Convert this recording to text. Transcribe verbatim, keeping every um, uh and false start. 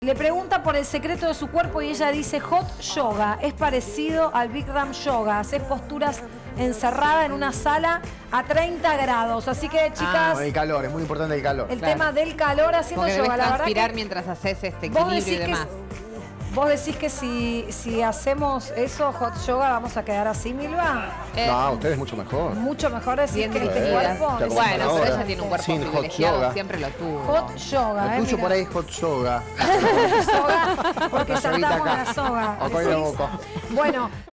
Le pregunta por el secreto de su cuerpo y ella dice hot yoga. Es parecido al Bikram yoga. Haces posturas encerrada en una sala a treinta grados. Así que, chicas... Ah, el calor, es muy importante el calor. El claro. tema del calor haciendo Porque yoga. debes La transpirar verdad que mientras haces este vos equilibrio y decís que demás. Vos decís que si, si hacemos eso, hot yoga, vamos a quedar así, Milva. Eh, No, ustedes mucho mejor. Mucho mejor decir Bien que este dirigidas. cuerpo... Te es Bueno, pero ahora. ella tiene un cuerpo Sin hot privilegiado, yoga. siempre lo tuvo. Hot yoga, Lo eh, tuyo mirá. por ahí es hot yoga. Soga, porque Otra soguita saltamos acá. la soga. O con el ¿decís? boco. Bueno.